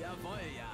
Jawohl, ja.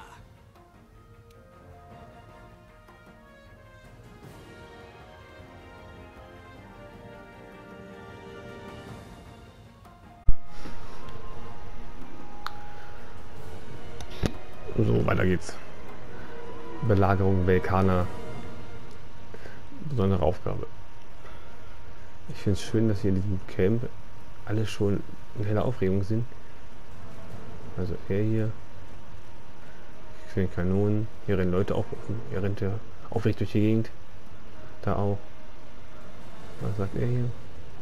So, weiter geht's. Belagerung Velkana. Besondere Aufgabe. Ich finde es schön, dass hier in diesem Camp alle schon in heller Aufregung sind. Also er hier. Ich sehe Kanonen. Hier rennen Leute auch. Er rennt ja aufrecht durch die Gegend. Da auch. Was sagt er hier?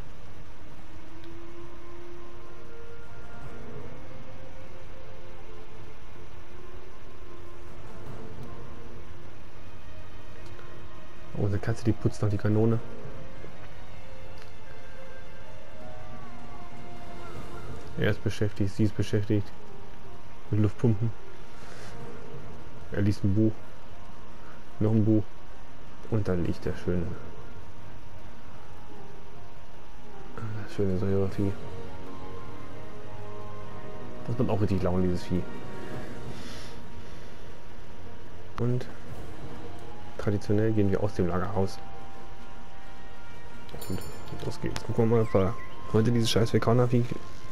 Unsere Katze, die putzt noch die Kanone. Er ist beschäftigt, sie ist beschäftigt mit Luftpumpen. Er liest ein Buch, noch ein Buch und da liegt der schöne Säurevieh. Das macht auch richtig Laune, dieses Vieh. Und traditionell gehen wir aus dem Lager raus. Und los geht's. Gucken wir mal, ob wir heute dieses scheiß Velkana-Vieh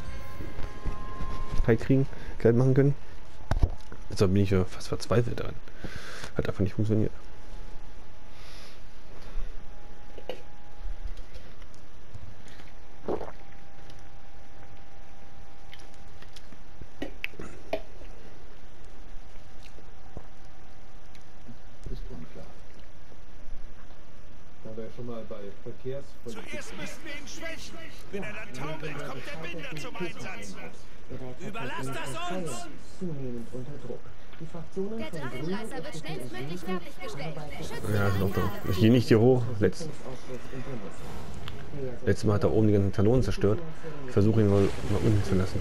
kalt machen können. Deshalb bin ich ja fast verzweifelt daran. Hat einfach nicht funktioniert. Ist unklar. Da wir schon mal bei Zuerst müssen wir ihn schwächen. Wenn er dann taumelt, kommt der Binder zum Einsatz. Überlasst das uns! Zunehmend unter Druck. Die Fraktionen Der von Grün Drachenreißer wird schnellstmöglich fertiggestellt. Ja, ist noch da. Ich gehe nicht hier hoch. Letztes Mal hat er oben die ganzen Kanonen zerstört. Ich versuche ihn mal unten zu lassen.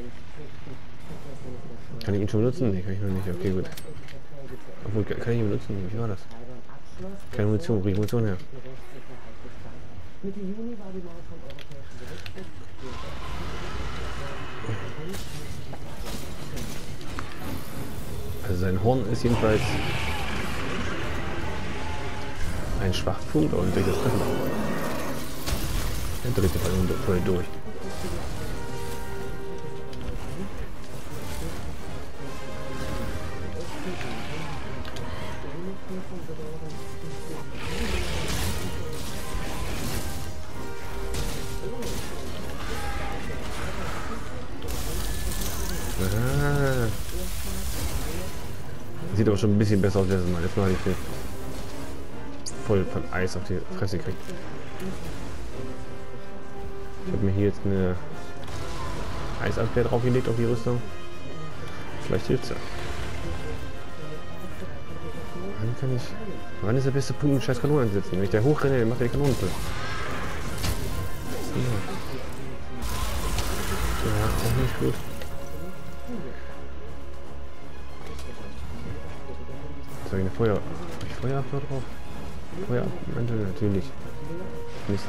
Kann ich ihn schon benutzen? Nee, kann ich noch nicht. Okay, gut. Obwohl, kann ich ihn benutzen? Wie war das? Keine Munition, wo kriege ich Munition her? Mitte Juni war die Wahl vom Europäischen Gerichtshof. Also sein Horn ist jedenfalls ein Schwachpunkt und durch das Treffen auch. Er dreht den Ball voll durch. Ah. Sieht aber schon ein bisschen besser aus als letztes Mal. Jetzt Mal habe ich den voll von Eis auf die Fresse gekriegt. Ich habe mir hier jetzt eine Eisabwehr draufgelegt auf die Rüstung. Vielleicht hilft es ja. Wann ist der beste Punkt, um scheiß Kanonen einzusetzen? Wenn ich da hochrenne, dann macht er die Kanonen voll. Ja, auch nicht gut. Jetzt habe ich eine Feuer. Habe ich Feuerabwehr drauf? Feuerabwehr natürlich. Mist.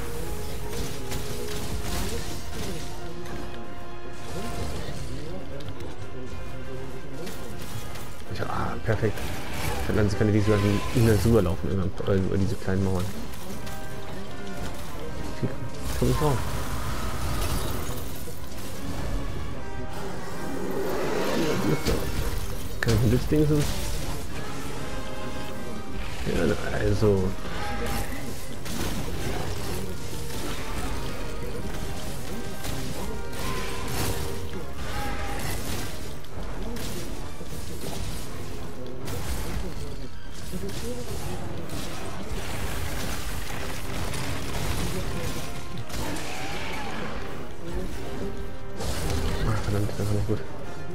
Perfekt. Dann kann ich diese drüber laufen über diese kleinen Mauern. Ich komme nicht drauf. Kann ich ein Blitzding so? Ja, also. Verdammt, das war nicht gut.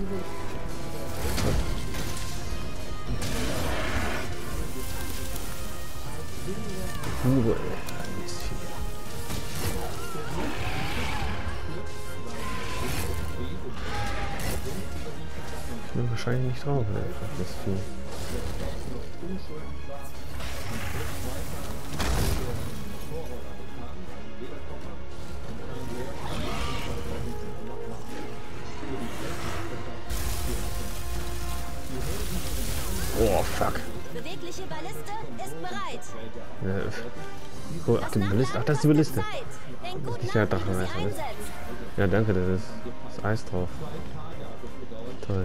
Ich bin wahrscheinlich nicht drauf, das Vieh. Balliste ist bereit. Oh, ach, die Balliste. Ach, das ist die Balliste. Zeit. Denk gut Nicht nach, der wie du sie Drachenmeister, das- einsetzt. Ja, danke, das ist das Eis drauf. Toll.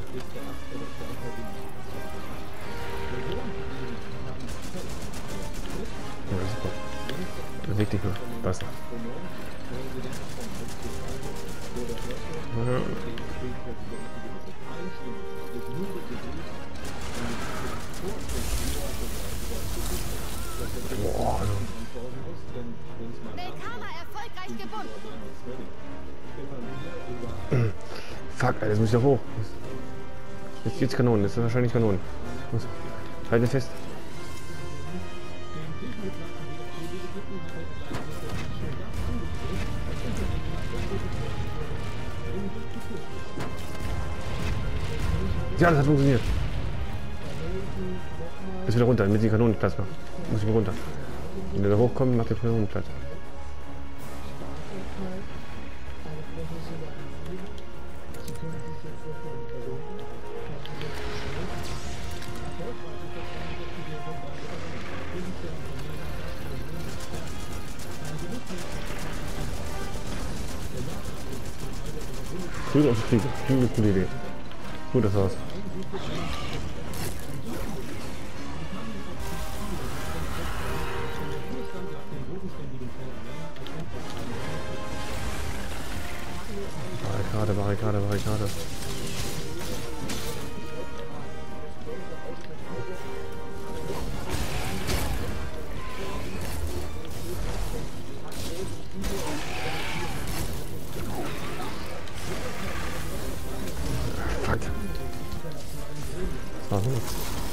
Ja, super. Beweg dich mal. Wasser. Ja. Boah, Alter. Melkama erfolgreich gebunden. Fuck, Alter, jetzt muss ich da hoch. Jetzt Kanonen, das ist wahrscheinlich Kanonen. Los. Halte fest. Ja, das hat funktioniert. Ist wieder runter, damit die Kanonen Platz machen. Muss ich mal runter. Wenn wir da hochkommen, macht die Kanonen Platz. Flügel auf die Fliege. Flügel ist eine gute Idee. Gutes Haus. Barrikade, Barrikade, Barrikade. Fuck. Das war gut.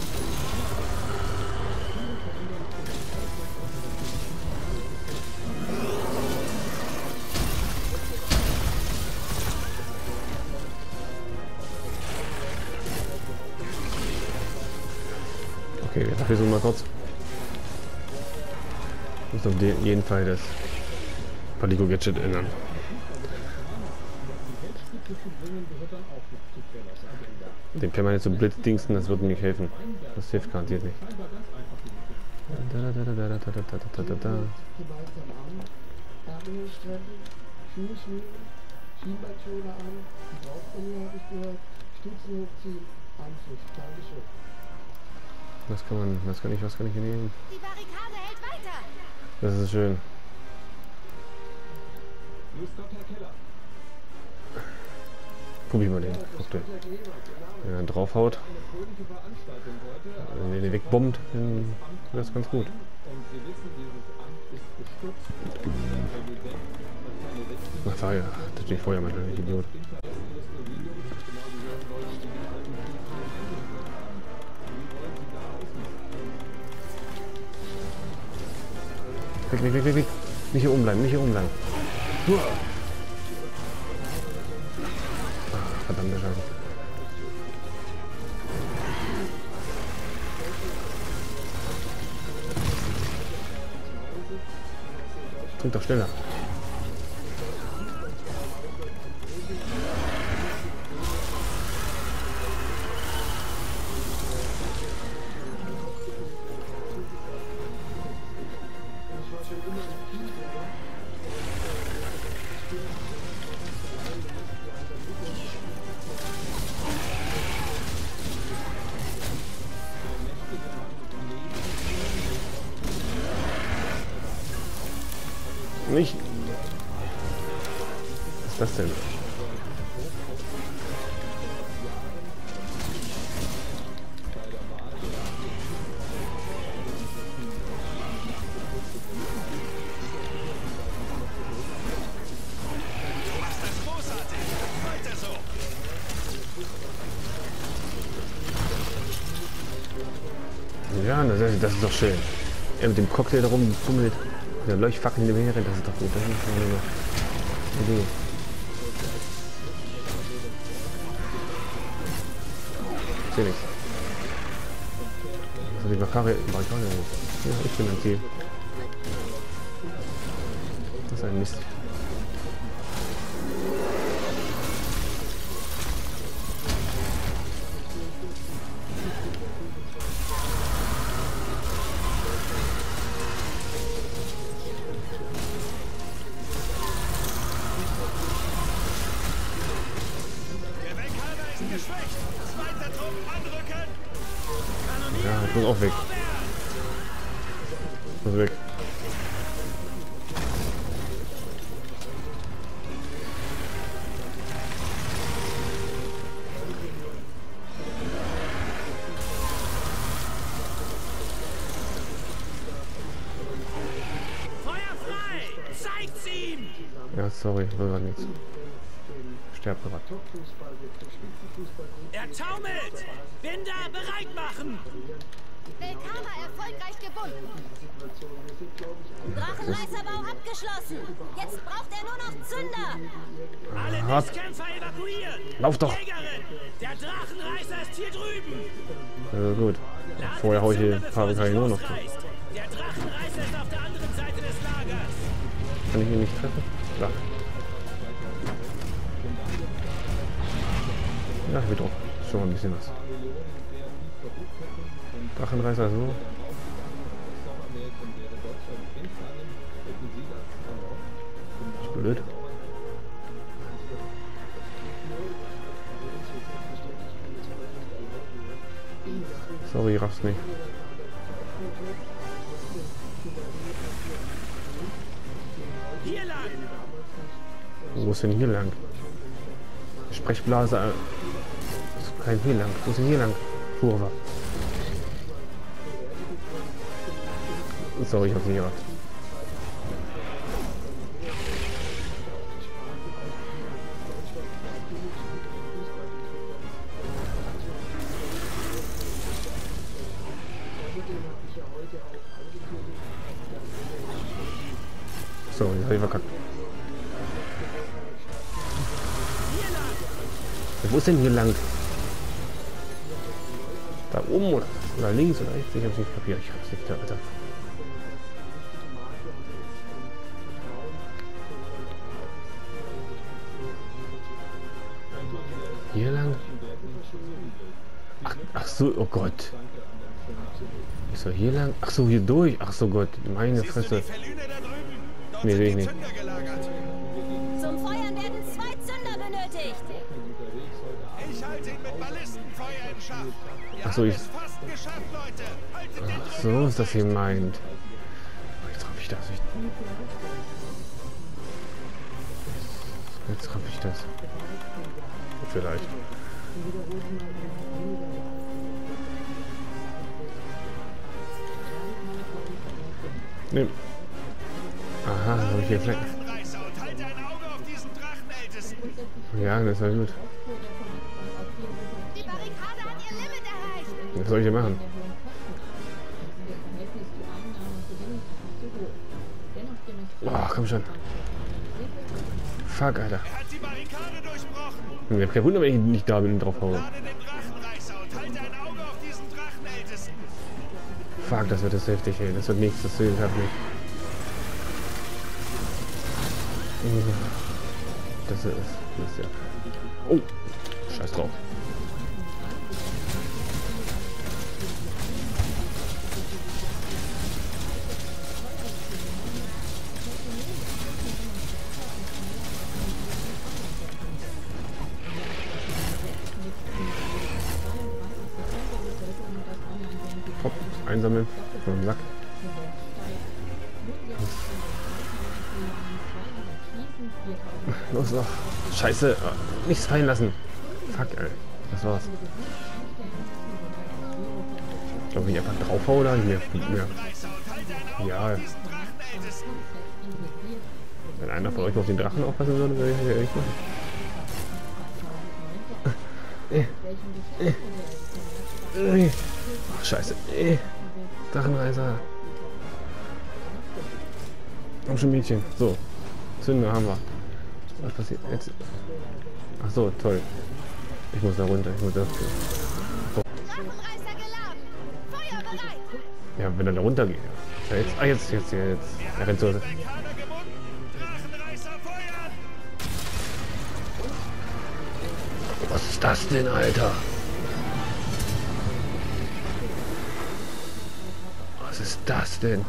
Okay, wir versuchen mal kurz. Ich muss auf jeden Fall das Palico-Gadget ändern. Den permanent so Blitzdingsten, das wird mir nicht helfen. Das hilft garantiert nicht. Gemeinsam an, Erdbeerstrecken, Schuhschmieden, Schienbeinschoner an, die Bauchbänder habe ich gehört, Stützen hochziehen, Anschluss, Dankeschön. Was kann ich hier nehmen? Die Barrikade hält weiter. Das ist schön. Probier mal den Cocktail. Wenn er draufhaut, wenn er den wegbombt, dann ist das ganz gut. Ach, Feuer. Das steht Feuer, mein Idiot. Weg, weg, weg, weg, weg. Nicht hier oben bleiben, nicht hier oben bleiben. Ach, verdammte Scheiße. Drück doch schneller. Nicht. Was ist das denn? Du machst das großartig. Weiter so. Ja, das ist doch schön. Er mit dem Cocktail da rumfummelt. Der Leuchtfackel in dem Heeren, das ist doch gut. Das ist schon eine Idee. Ich sehe nichts. Also die Barrikade. Ja, ich bin ein Ziel. Das ist ein Mist. Truppen anrücken! Ja, ich muss auch weg. Ich muss weg. Feuer frei! Zeigt's ihm! Ja, sorry, will grad nichts. Sterb gerade. Er taumelt! Binder bereit machen! Belkama erfolgreich gebunden. Drachenreißerbau abgeschlossen. Jetzt braucht er nur noch Zünder. Alle Hab. Mistkämpfer evakuieren! Lauf doch! Jägerin! Der Drachenreißer ist hier drüben! Also gut. Vorher hau ich hier ein paar Kanonen noch. Losreißt. Der Drachenreißer ist auf der anderen Seite des Lagers. Kann ich ihn nicht treffen? Ja. Ja, ich will drauf. Schon mal ein bisschen was. Drachenreißer so. Ist blöd. Sorry, raff's nicht. Hier lang! Wo ist denn hier lang? Sprechblase. Ist kein hier lang. Wo ist denn hier lang? Kurve. Sorry, ich hab's nicht gerafft. So, jetzt hab ich verkackt. Wo ist denn hier lang? Da oben oder links oder rechts? Ich hab's nicht kapiert. Ich hab's nicht, Alter. Hier lang? Ach so, oh Gott. Ist er hier lang? Ach so, hier durch. Ach so Gott, meine Siehst du Fresse. die Verlüne da drüben? Dort Nee, sind sehe die ich nicht. Zünder gelagert. Zum Feuern werden 2 Zünder benötigt. Ich halte ihn mit Ballistenfeuer in Schach. Wir Ach so, haben ich- es fast geschafft, Leute. Haltet den Ach Druck so auf ist das euch. hier meint. Jetzt raff ich das. Jetzt raff ich das. Vielleicht. Nee. Aha, dann habe ich hier Flecken. Drachenreißer und halte ein Auge auf diesen Drachenältesten. Ja, das war gut. Die Barrikade hat ihr Limit erreicht. Was soll ich denn machen? Boah, komm schon. Fuck, Alter. Er hat die Barrikade durchbrochen. Ja, kein Wunder, wenn ich nicht da bin und drauf haue. Lade den Drachenreißer und halte ein Auge auf diesen Drachenältesten. Fuck, das wird das heftig, ey. Das wird nichts, das will ich halt nicht. Das ist ja. Oh! Scheiß drauf. Hopp, einsammeln. So einen Sack. Los doch. Scheiße. Nichts fallen lassen. Fuck, ey. Das war's. Ich glaube, wenn ich einfach draufhaue, da mehr. Reißer und halte ein Auge Ja. auf diesen Drachenältesten. Wenn einer von euch auf den Drachen aufpassen würde, würde ich ja echt machen. Ach, scheiße. Drachenreißer. Komm schon, Mädchen. So. Zünder haben wir. Was passiert jetzt? Ach so, toll. Ich muss da runter. Ich muss da. Drachenreißer geladen. Feuer bereit. Ja, wenn er da runter geht. Ja, jetzt. Ah, jetzt. Er rennt so. Barrikade gebunden. Drachenreißer feuern. Was ist das denn, Alter? Was ist das denn?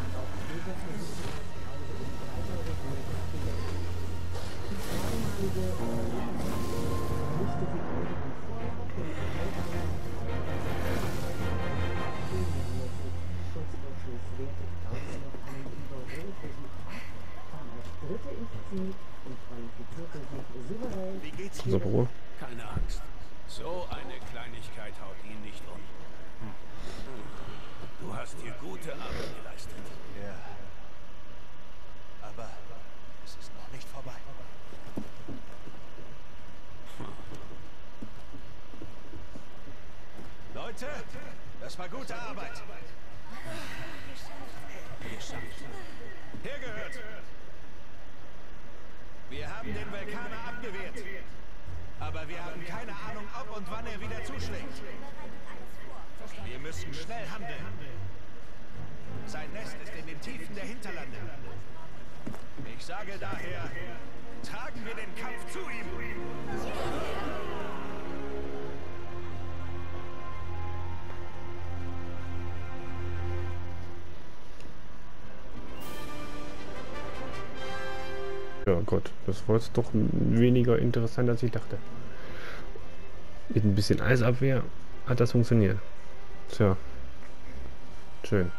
Wie geht's Unser dir? Büro. Keine Angst. So eine Kleinigkeit haut ihn nicht um. Du hast hier gute Arbeit geleistet. Ja. Aber es ist noch nicht vorbei. Leute, das war gute Arbeit. Geschafft. Hergehört. Wir haben den Vulkaner abgewehrt. Aber wir haben keine Ahnung, ob und wann er wieder zuschlägt. Wir müssen schnell handeln. Sein Nest ist in den Tiefen der Hinterlande. Ich sage daher, tragen wir den Kampf zu ihm. Ja Gott, das war jetzt doch weniger interessant, als ich dachte. Mit ein bisschen Eisabwehr hat das funktioniert. Tja. Schön.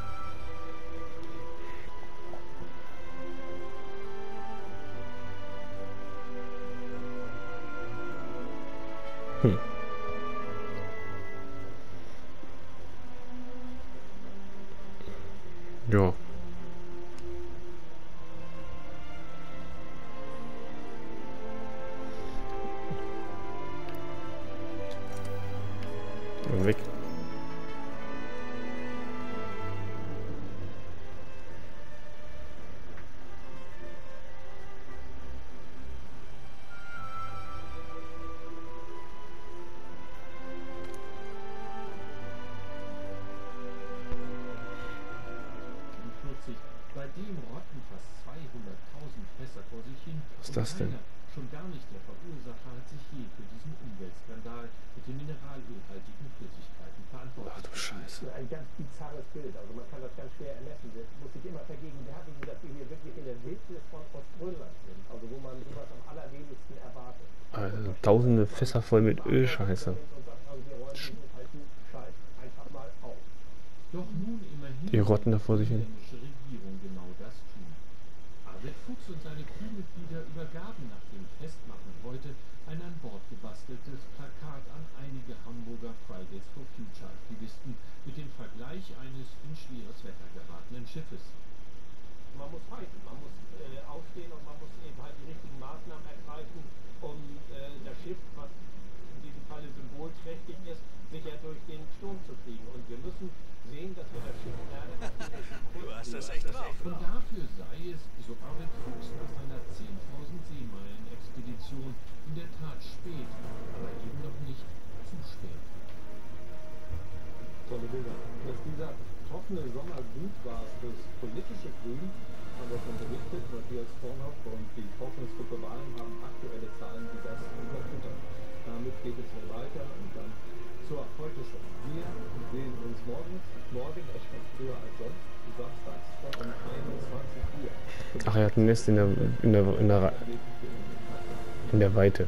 Ja. Und weg. Bei dem rotten fast 200.000 Fässer vor sich hin. Was ist das denn? Schon gar nicht der Verursacher hat sich je für diesen Umweltskandal mit den mineralölhaltigen Flüssigkeiten verantwortlich. Ach du Scheiße. Ein ganz bizarres Bild, also man kann das ganz schwer ermessen. Das muss sich immer vergegenwärtigen, dass wir hier wirklich in der Wildnis von Ostgrönland sind, also wo man sowas am allerwenigsten erwartet. Also tausende Fässer voll mit Ölscheiße. Doch nun immerhin Die rotten da vor sich hin. die Regierung genau das tun. Arvid Fuchs und seine Crewmitglieder übergaben nach dem Festmachen heute ein an Bord gebasteltes Plakat an einige Hamburger Fridays for Future Aktivisten mit dem Vergleich eines in schweres Wetter geratenen Schiffes. Man muss fighten, man muss aufstehen und man muss eben halt die richtigen Maßnahmen ergreifen, um das Schiff, was in diesem Falle symbolträchtig ist, sicher durch den Sturm zu kriegen. Und wir müssen sehen, dass wir das Schiff lernen. Du hast das echt drauf. Und dafür sei es, so Arvid Fuchs nach einer 10.000 Seemeilen Expedition in der Tat spät, aber eben noch nicht zu spät. Tolle Bilder. Dass dieser trockene Sommer gut war fürs politische Grün, haben wir schon berichtet. Matthias Vorhoff und die Forschungsgruppe Wahlen haben aktuelle Zahlen, die das unterfüttern. Damit geht es hier weiter und dann zur Heute-Show. Wir sehen uns morgen etwas früher als sonst, samstags um 21 Uhr. Ach, er hat ein Nest in der Weite.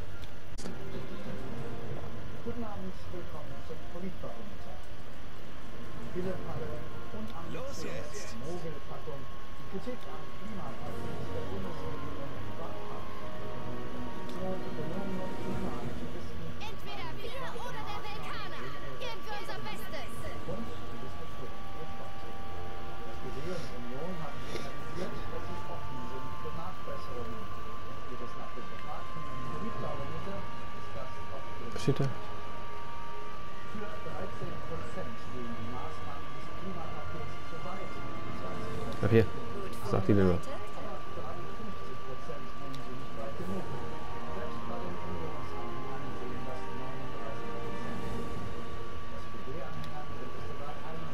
Guten Abend, willkommen zum Politbarometer. Pillepalle, Los jetzt! Mogelpackung, die Kritik am Klimapaket der Bundesregierung war falsch. Ökonomen und Klimaaktivisten Entweder wir oder der Vulkaner. Geben wir unser Bestes. und die Diskussion wird fortgehen. Das Gehör der Union hat signalisiert, dass sie offen sind für Nachbesserungen. Geht es nach dem Befragten im Politbarometer, ist das auch Was steht da? Für 13% stehen die Maßnahmen des Klimapakets zu weit. Ach hier. Was sagt die denn noch? Aber gerade 50% nehmen sie nicht weit genug. Selbst bei den Änderungsanträgen sehen das 39%. Das BW-Anhängern sind es sogar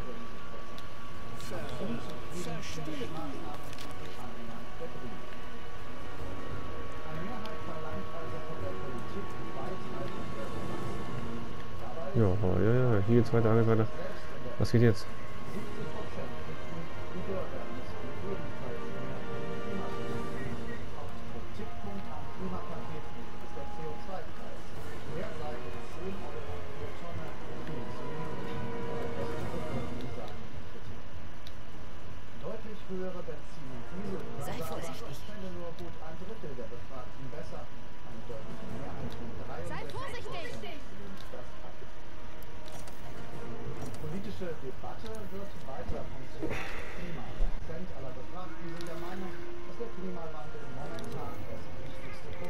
61%. Verstehe. Maßnahmen von den Anhängern der Grünen. Eine Mehrheit verlangt also von der Politik die Beibehaltung der Dabei Ja, hier geht's weiter, alles weiter. Was geht jetzt? 70% finden, die Bürger müssen ebenfalls mehr Klimapolitik. Hauptkritikpunkt am Klimapaket ist der CO2-Preis. Der sei 10 € pro Tonne viel zu niedrig. Das ist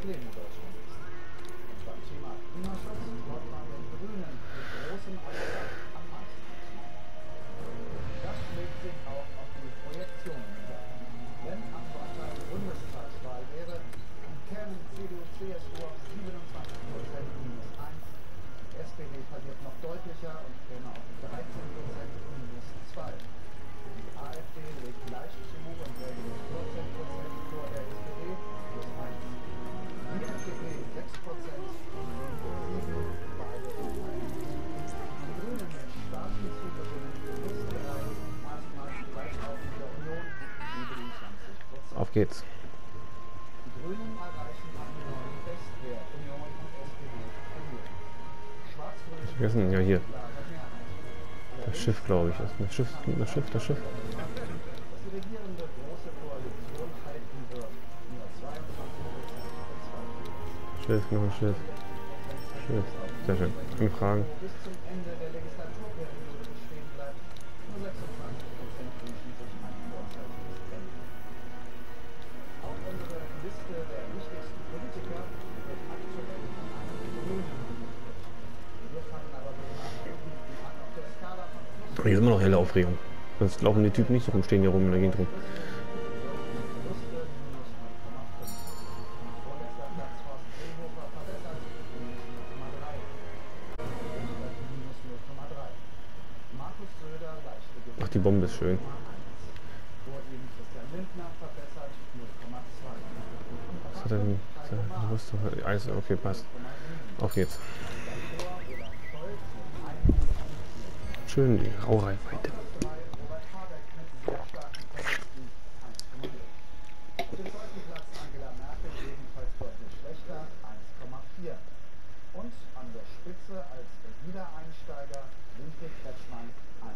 Problem in Deutschland ist. Und beim Thema Klimaschutz glaubt man den Grünen mit großem Abstand am meisten zu. Das schlägt sich auch auf die Projektionen nieder. Wenn am Sonntag Bundestagswahl wäre, kämen CDU, CSU auf 27% minus 1. Die SPD verliert noch deutlicher und käme auf 13% minus 2. Die AfD legt leicht zu und wäre mit 14% vor der SPD plus 1. Die FDP 6% und Linke 7, beide in 1. Die Grünen mit starken Zugewinnen plus 3, erstmals gleich auf mit der Union 27%. Auf geht's. Die Grünen erreichen einen neuen Bestwert. Union und SPD verlieren. Schwarz-Grün Vergessen, ja hier. lagert Mehrheit. Das Schiff, glaube ich. Das Schiff. Dass die regierende Große Koalition halten wird, nur 22% der Schiff, noch ein Schiff. Schiff. Sehr schön. Keine Fragen. bis zum Ende der Legislaturperiode bestehen bleibt, nur 26% wünschen sich ein vorzeitiges Ende. Auch unsere Liste der wichtigsten Politiker wird aktuell von einem Grünen dominiert. Wir fangen aber bis nach unten an auf der Skala von plus Hier ist immer noch helle Aufregung. Sonst laufen die Typen nicht so rumstehen hier rum in der Gegend rum. Verluste minus 0,5. Vorletzter Platz Horst Seehofer verbessert minus 0,3. Minus 0,3. Markus Söder leichte Gewinn. Ach, die Bombe ist schön. 0,1. Vor ihm Christian Lindner verbessert 0,2. Was hat er denn? Rüstung, Eis, okay, passt. Auf geht's. Schön die Rauchreichweite. Robert Habeck mit sehr starken Verlusten 1,0. Auf dem zweiten Platz Angela Merkel ebenfalls deutlich schlechter 1,4. Und an der Spitze als Wiedereinsteiger Winfried Kretschmann 1,8.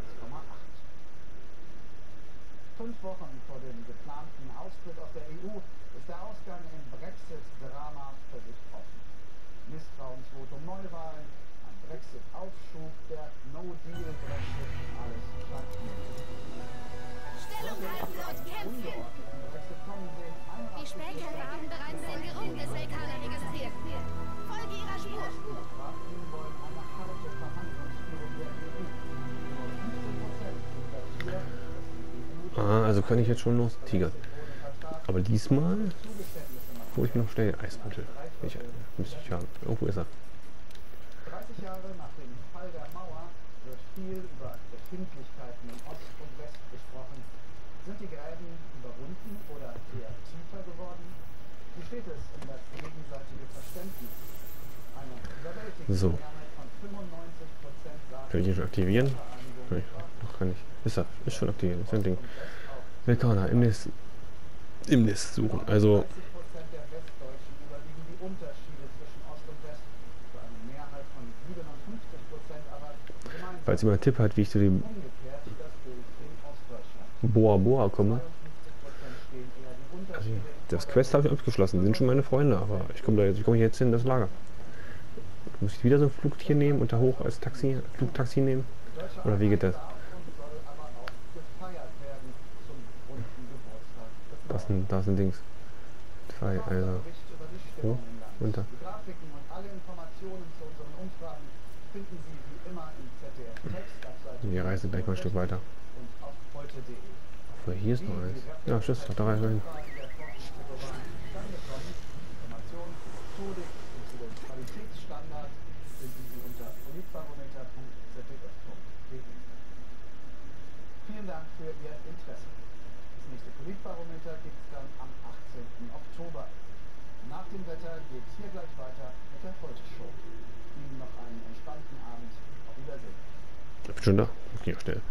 5 Wochen vor dem geplanten Austritt aus der EU ist der Ausgang im Brexit-Drama völlig offen. Misstrauensvotum Neuwahlen, ein Brexit-Aufschub, der No-Deal-Brexit, alles stagniert. Stellung halten und kämpfen! Ungeordneten Brexit kommen sehen, Die Spähkämpfer haben bereits den Geruch des Vulkaner registriert. Folge ihrer Spur! Demokraten wollen eine harte Verhandlungsführung der EU. Nur 15% sind dafür, dass die EU Ah, also kann ich jetzt schon los, Tiger. Aber diesmal hole ich mir noch schnell den Eismantel. Müsste ich haben. Irgendwo ist er. 30 Jahre nach dem Fall der Mauer wird viel über Befindlichkeiten in Ost und West gesprochen. Sind die Gräben überwunden oder eher tiefer geworden? Wie steht es um das gegenseitige Verständnis? Eine überwältigende So. Mehrheit von 95% sagt, Kann ich ihn schon aktivieren? Nee, noch gar nicht. Ist er. Ist schon aktiviert. Ist ein Ding. Vulkaner im Nest suchen. Also 30% der Westdeutschen überwiegen die Unterschiede zwischen Ost und West. Für eine Mehrheit von 57% aber gemeinsam. falls jemand einen Tipp hat, wie ich zu dem Umgekehrt das Bild in Ostdeutschland. Boa komme. 52% stehen eher die Unterschiede in Das Quest habe ich abgeschlossen. Die sind schon meine Freunde, aber ich komme jetzt in das Lager. Muss ich wieder so ein Flugtier nehmen und da hoch als Flugtaxi nehmen? Oder wie geht das? und soll aber auch gefeiert werden zum runden Geburtstag. Da sind Dings. Zwei, also. Bericht über die Stimmung im Land. Runter. Die Grafiken und alle Informationen zu unseren Umfragen finden Sie wie immer im ZDF-Text. Wir reisen gleich mal ein Stück weiter. Und auf heute.de. Obwohl, hier ist noch eins. Ja, tschüss, da reisen wir hin. Informationen, Methodik und zu den Qualitätsstandards finden Sie unter politbarometer.zdf.de. Vielen Dank für Ihr Interesse. Das nächste Politbarometer gibt es dann am 18. Oktober. Nach dem Wetter geht es hier gleich weiter mit der Heute-Show. Ihnen noch einen entspannten Abend. Auf Wiedersehen. Ich bin schon da. Ich gehe auch schnell.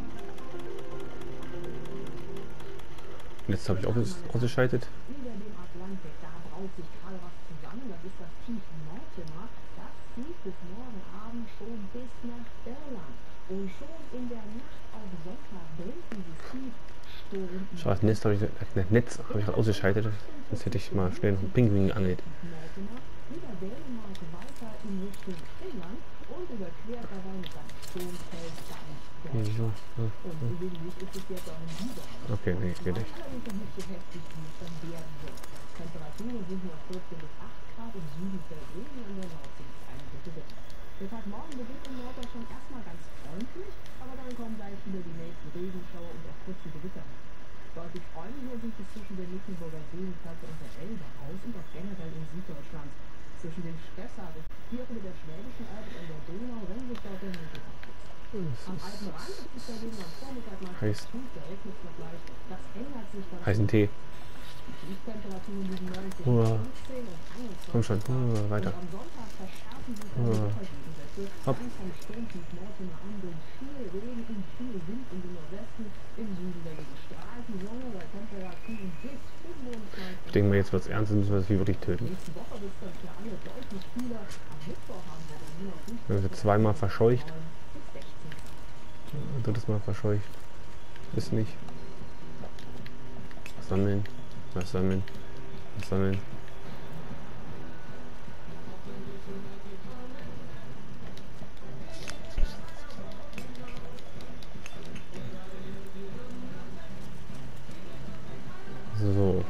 Jetzt habe ich auch ausgeschaltet. Über dem Atlantik, da braut sich gerade was zusammen. Das ist das Tief Mortimer. Das zieht bis morgen Abend schon bis nach Irland. Und schon in der Nacht auf Sonntag bringt dieses Tief Sturm. Schade, Netz habe ich gerade ausgeschaltet. Sonst hätte ich mal schnell einen Pinguin geangelt. Mortimer über Dänemark weiter in Richtung Irland und überquert dabei mit seinem Sturmfeld dann Deutschland. Und beweglich ist es jetzt auch in dieser Okay, nee, geht nicht. Allerdings noch nicht so heftig, wie es dann werden wird. Temperaturen sind nur 14 bis 18 Südlich der Regen an der Nordsee ist ein Gewitter. Der Tag morgen beginnt in Norddeutschland erstmal ganz freundlich, aber dann kommen gleich wieder die nächsten Regenschauer und auch kurze Gewitter. Deutlich freundlicher sieht es zwischen der Mecklenburger Seenplatte und der Elbe aus und auch generell in Süddeutschland. Zwischen dem Spessart und Kirchen der Schwäbischen Alb und der Donau rennen sich dort der Mittelbach. Am Alpenrand ist es dagegen am Vormittag meistens trüb, da regnet es noch leicht. Das ändert sich dann. Heißen Tee. Die Tieftemperaturen liegen 19, 15 und 21 Komm schon, weiter. Und am Sonntag verschärfen sich dann die Wettergegensätze. Dann vom Sturmtief Mortimer an durch viel Regen und viel Wind in den Nordwesten. Im Süden dagegen strahlt die Sonne bei Temperaturen bis 25. Ich denke mal, jetzt wird es ernst, müssen wir das wie wirklich töten. Nächste Woche wird es dann für alle deutlich kühler. Am Mittwoch haben wir dann nur noch Also zweimal verscheucht. bis 16. Drittes Mal verscheucht. Ist nicht. Sammeln. Was sammeln? Was sammeln? So.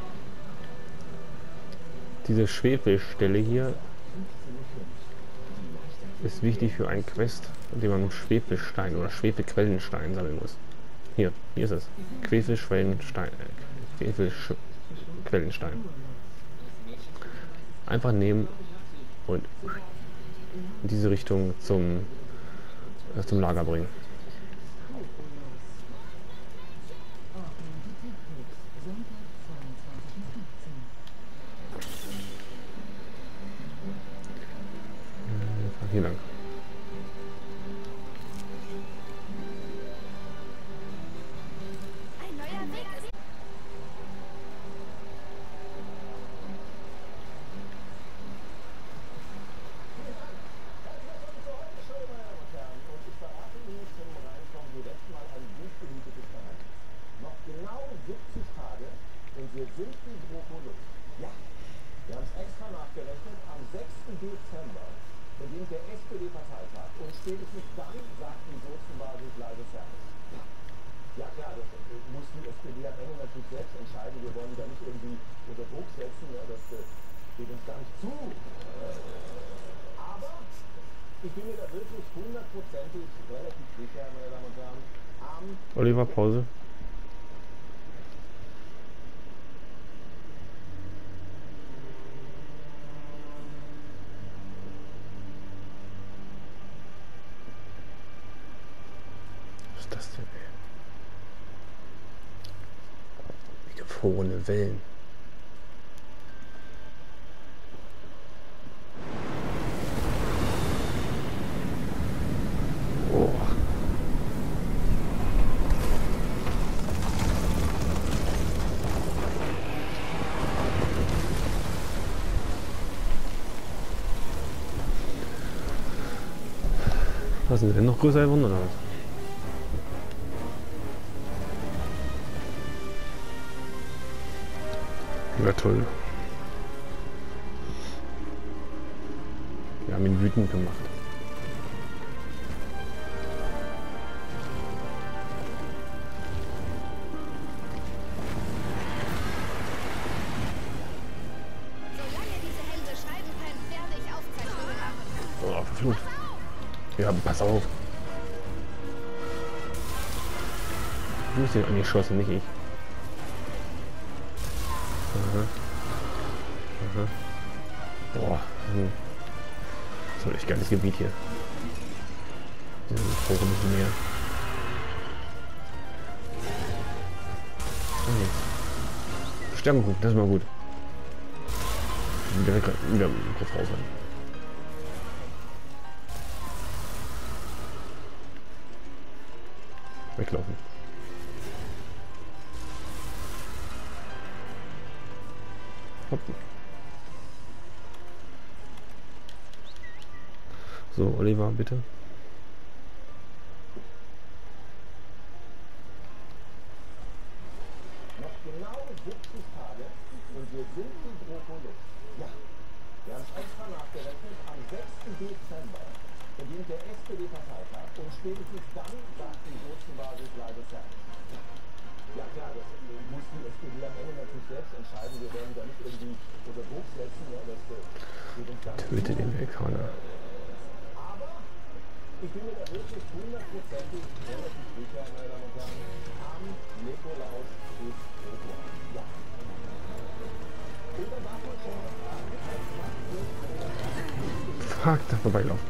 Diese Schwefelstelle hier ist wichtig für einen Quest, in dem man Schwefelstein oder Schwefelquellenstein sammeln muss. Hier ist es. Schwefelquellenstein. Quellenstein. Einfach nehmen und in diese Richtung zum Lager bringen. Hier lang. Ein neuer Weg ist... Noch genau 70 Tage und wir sind in GroKo-Luft. Ja, wir haben es extra nachgerechnet. Am 6. Dezember beginnt der SPD-Parteitag und spätestens dann sagt die Sozienbasis leise fertig. Ja klar, das muss die SPD am Ende natürlich selbst entscheiden. Wir wollen da nicht irgendwie unter Druck setzen, ja, das steht uns gar nicht zu. Aber ich bin mir da wirklich hundertprozentig relativ sicher, meine Damen und Herren, Oliver, Pause. Was ist das denn, ey? Wie gefrorene Wellen. Oh. Was sind denn noch größer geworden oder was? Ja toll. Wir haben ihn wütend gemacht. Solange diese Hände schreiben können, werde ich Aufzeichnungen machen. Oh, verflucht. Ja, pass auf. Du bist den angeschossen, nicht ich. Aha. Aha. Boah. So ein echt geiles Gebiet hier. Dieses Forum ist mehr. Sterben gut, das ist mal gut. Wieder im Kopf raus. Weglaufen. Hopp. So, Oliver, bitte. Noch genau 70 Tage und wir sind in GroKo-Luft. Ja, wir haben es extra nachgerechnet. Am 6. Dezember beginnt der SPD-Parteitag und spätestens dann sagt die Sozienbasis leise fertig. Ja klar, das muss die SPD am Ende natürlich selbst entscheiden. Wir wollen da nicht irgendwie unter Druck setzen. Ja, das steht uns Töte den Vulkaner. Aber ich bin mir da wirklich hundertprozentig relativ sicher, meine Damen und Herren, am Nikolaus ist Februar. Ja. Und dann darf man schon was sagen, als Nacht wird Fuck, da vorbeilaufen.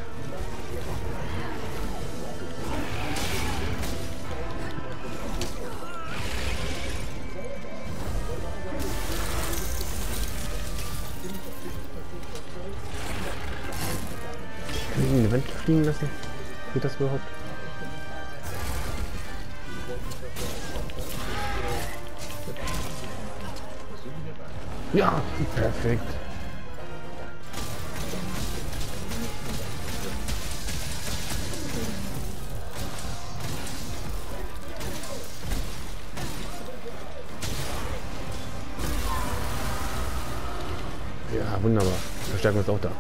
Kann ich ihn in die Wand fliegen lassen? Geht das überhaupt? Ja, perfekt. Ja, wunderbar. Verstärken wir es auch da.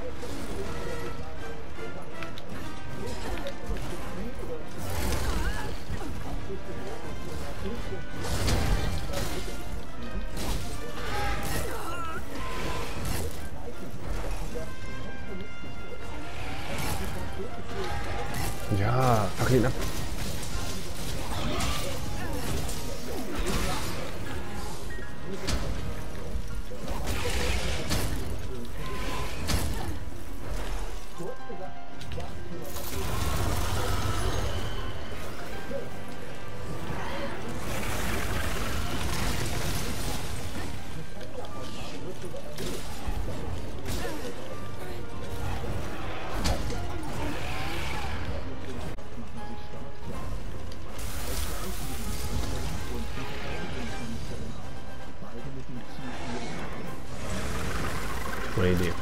Ja, fackel ihn ab. Gute Idee.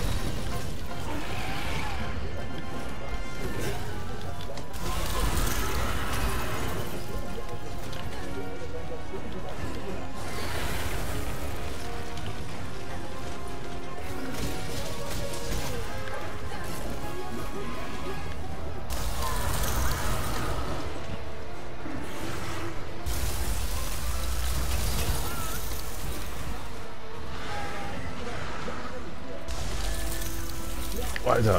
Alter.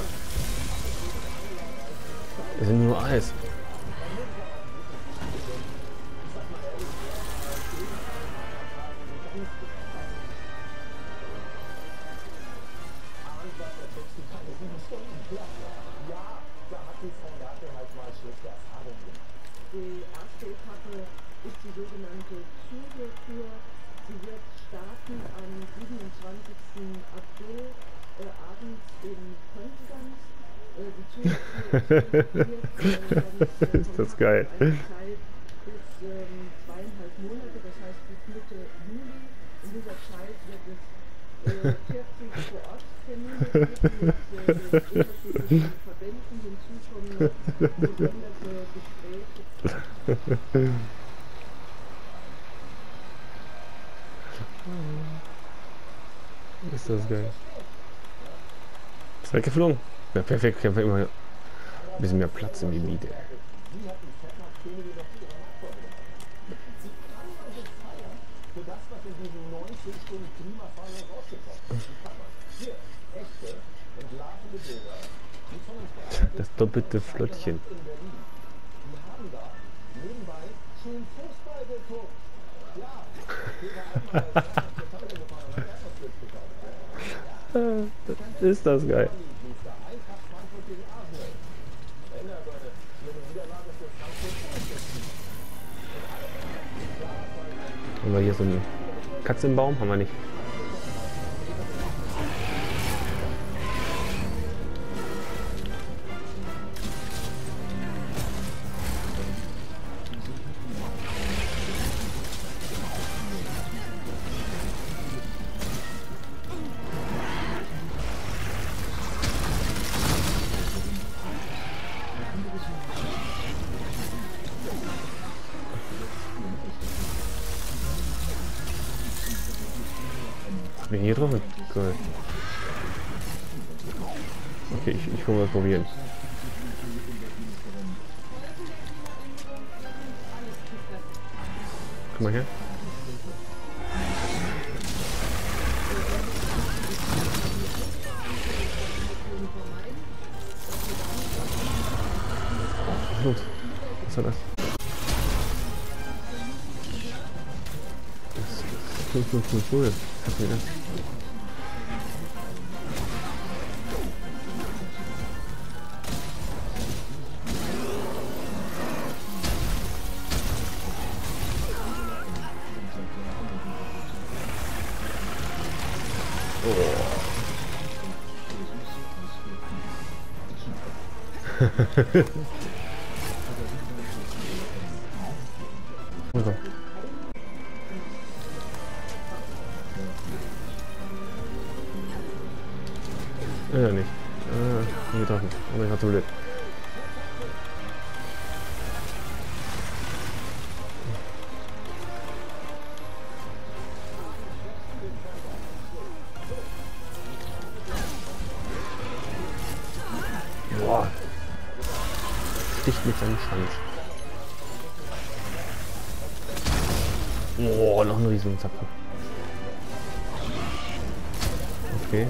Wir sind nur Eis. Die erste Etappe ist die sogenannte Zügeltour. Sie wird starten am 27. April abends in Konstanz. Die Zügeltour ist das geil. Eine Zeit bis 2,5 Monate, das heißt bis Mitte Juli. In dieser Zeit wird es 40 Vor-Ort-Termine geben mit unterschiedlichen Verbänden. Hinzu kommen noch gesonderte Gespräche. Ist das geil. Ist weggeflogen? Ja, perfekt. Ich habe immer ein bisschen mehr Platz im Gebiet. Ey. Das doppelte Flottchen. Ist das geil. Haben wir hier so einen Katzenbaum? Haben wir nicht. Bin hier drauf? Cool. Okay, ich will mal probieren. Komm mal her. los. Was war das? Cool. Was hat mir das? Also. Ja, nicht. Nie getroffen. Aber ich war zu blöd. Boah. Sticht mit seinem Schwanz. Oh, noch ein Riesenzapfer. Okay.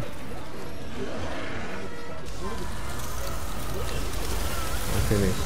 Okay, nee.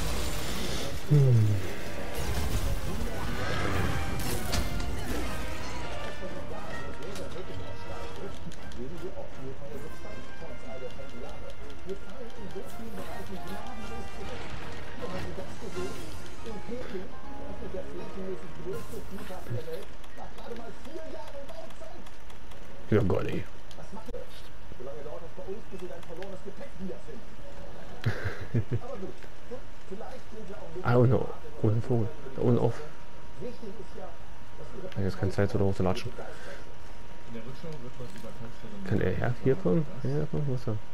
Ja, Gott, ey. Solange dauert es bei uns, bis sie dein verlorenes Gepäck wiederfinden. Aber gut, vielleicht sind wir auch Ah, und ein Vogel. Da unten auf. wichtig ist ja, dass ihre Jetzt keine Zeit, so da hoch zu latschen. In der Rückschau wird was über Kanzlerin Kann er her? Hier kommen? Ja, komm, muss er.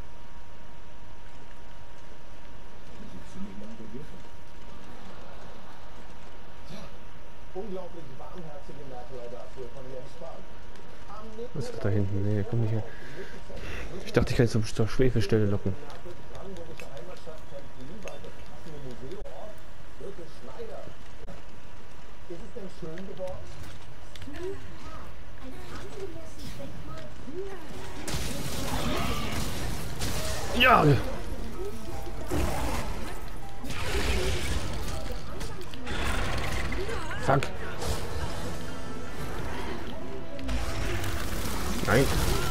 unglaublich warmherzige Merkel dafür von Jens Spahn. Was ist da hinten? Nee, komm nicht her. Ich dachte, ich kann jetzt zur Schwefelstelle locken. Brandenburgische Heimatstadt Templin, bald das passende Museumort, Birke Schneider. Ist es denn schön geworden? Ja! Fuck. Nein.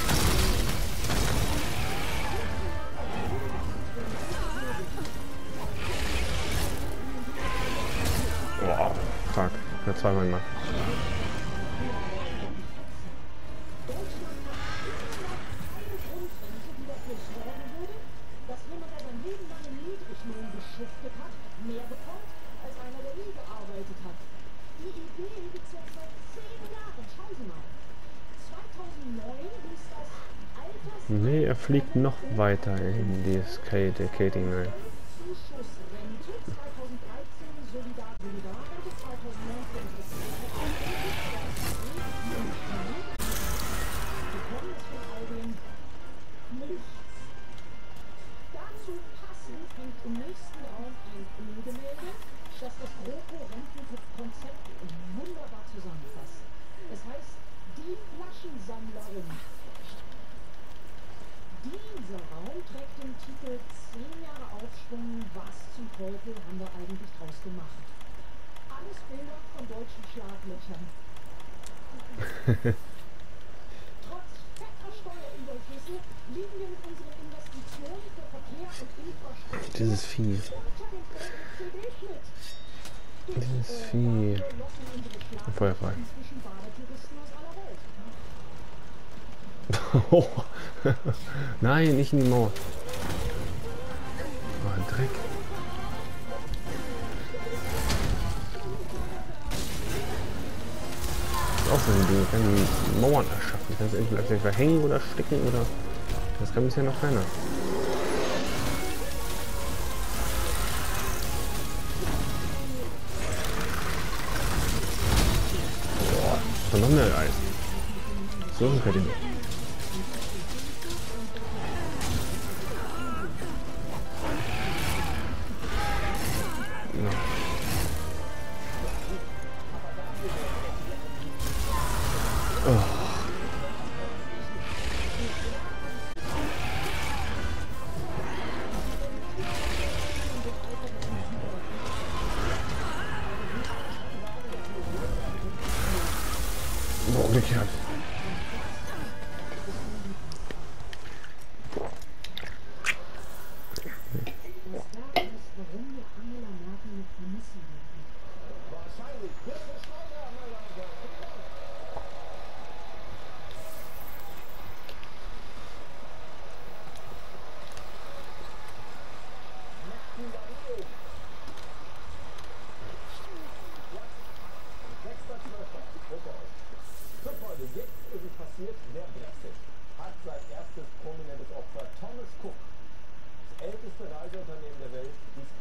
Wow, fuck. Ja, zweimal gemacht. Dass jemand, der sein Leben lang im Niedriglohn geschuftet hat, mehr bekommt, als einer, der nie gearbeitet hat. Die Idee gibt es jetzt seit 10 Jahren. Schauen Sie mal. 2009 hieß das Alters... Nee, er fliegt noch weiter in die Skating rein. Zuschussrente 2013 Solidarrente 2019 ist es bekommen es von all dem nichts. Dazu passend hängt im nächsten Raum ein Ölgemälde, das das GroKo-Rentenkonzept wunderbar zusammenfasst. Es heißt Die Flaschensammlerin. Dieser Raum trägt den Titel 10 Jahre Aufschwung, was zum Teufel haben wir eigentlich draus gemacht? Alles Bilder von deutschen Schlaglöchern. Trotz fetter Steuerüberschüsse liegen wir mit unseren Investitionen für Verkehr und Infrastruktur Dieses Vieh. unter dem OECD-Schnitt. Dieses Vieh. Feuerfrei. Inzwischen Badetouristen aus aller Welt. Nein, nicht in die Mauer. Oh, Dreck. Das ist auch so ein Ding. Ich kann die Mauern erschaffen. Ich kann es entweder verhängen oder stecken oder... Das kann bisher noch keiner. Boah, da noch mehr Eis. So sind wir denn.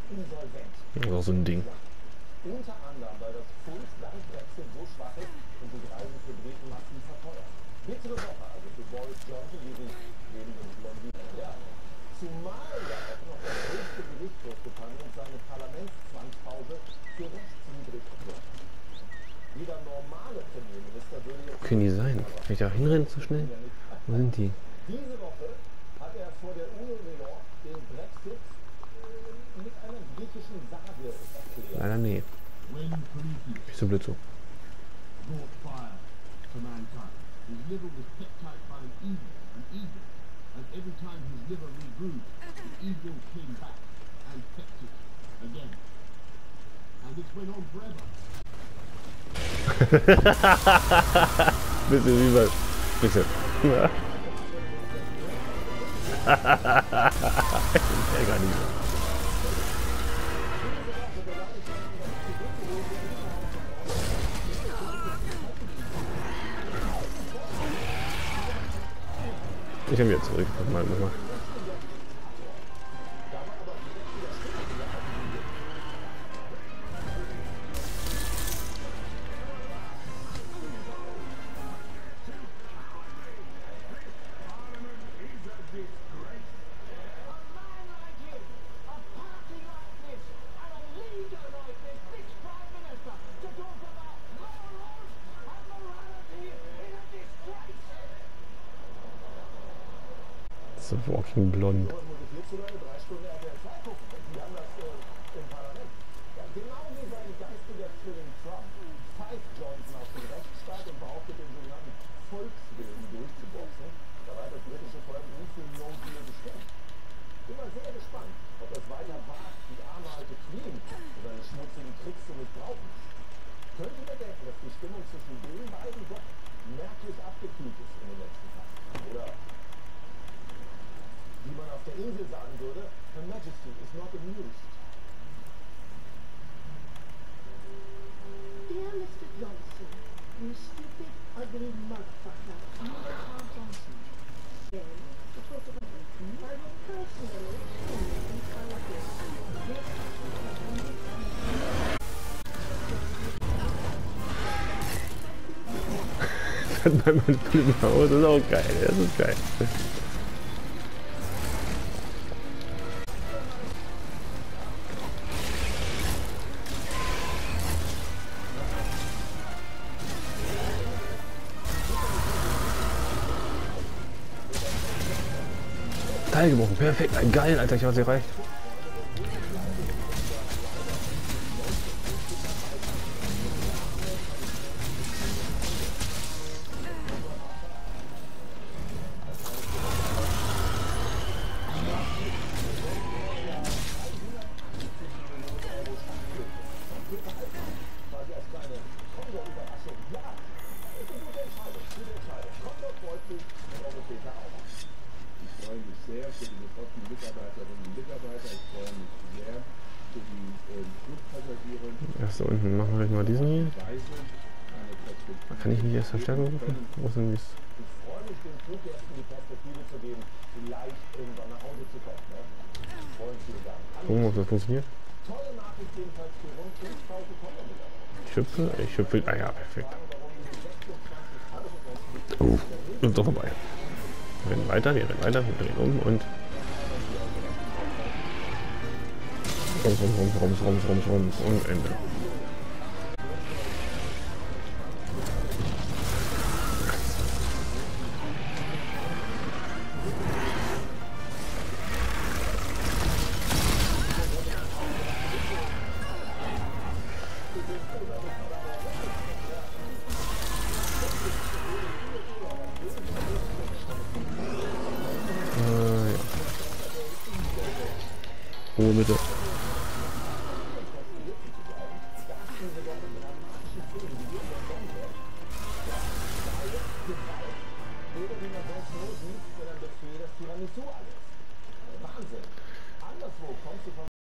insolvent. Das ist auch so ein Ding. Unter anderem, weil das Pfund dank Brexit so schwach ist und die Reisen für Briten massiv verteuert. Bittere Woche also für Boris Johnson, wie sie neben dem Blondinen. Ja. Zumal ja auch noch das höchste Gericht Großbritanniens seine Parlamentszwangspause für rechtswidrig erklärt. Jeder normale Premierminister würde jetzt... Können die sein? Kann ich da hinrennen zu schnell? Wo sind die? Diese Woche hat er vor der UNO New York den Brexit mit einer griechischen Sage erklärt. Leider nee. When Prometheus Bist du blöd so. brought fire to mankind, his liver was peptide by an eagle, and every time his liver regrew, the eagle came back and pecked it again. And this went on forever. Bisschen wie bei... Bisschen. Ja. Gar nicht so. Ich habe jetzt zurück. Mal. So Walking Blond. Und muss ich hierzulande 3 Stunden RTL 2 gucken. Die haben das im Parlament. Ja, genau wie sein geistiger Zwilling Trump pfeift Johnson auf den Rechtsstaat und behauptet, den sogenannten Volkswillen durchzuboxen. Dabei hat das britische Volk nie für No Deal gestimmt. Bin mal sehr gespannt, ob es weiter wagt, die arme alte Queen für seine schmutzigen Tricks zu missbrauchen. Könnte man denken, dass die Stimmung zwischen den beiden doch merklich abgekühlt ist in den letzten Tagen. Oder wie man auf der Insel sagen würde, Her Majesty is not amused. Dear Mr. Johnson, you stupid, ugly motherfucker, Carl Johnson. Then, to talk about it, I will personally show you in California. Das hat mein Film aus. Das ist auch geil. Das ist geil. Teil gebrochen, perfekt, geil, Alter, ich hab's erreicht. Sehr für die betroffenen Mitarbeiterinnen und Mitarbeiter. Ich freue mich sehr für die Flugpassagiere. Erst da unten machen wir gleich mal diesen hier. Kann ich nicht erst Verstärkung rufen? Wo sind die? Ich freue mich, den Fluggästen die Perspektive zu geben, vielleicht irgendwann nach Hause zu kommen. Ne? Wollen Sie sagen. Gucken, ob das funktioniert. Tolle Nachricht jedenfalls für rund 5.000 Kontomitarbeiter. Ich hüpfe. Ah ja, perfekt. Oh, ist doch vorbei. Wir rennen weiter, wir drehen um und rums und Ende. Ruhe bitte. Wahnsinn. Anderswo kommst du von